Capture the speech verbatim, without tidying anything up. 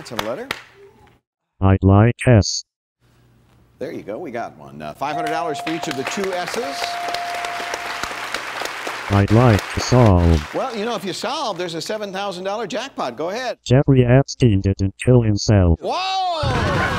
That's a letter. I'd like S. There you go. We got one. Uh, five hundred dollars for each of the two S's. I'd like to solve. Well, you know, if you solve, there's a seven thousand dollar jackpot. Go ahead. Jeffrey Epstein didn't kill himself. Whoa!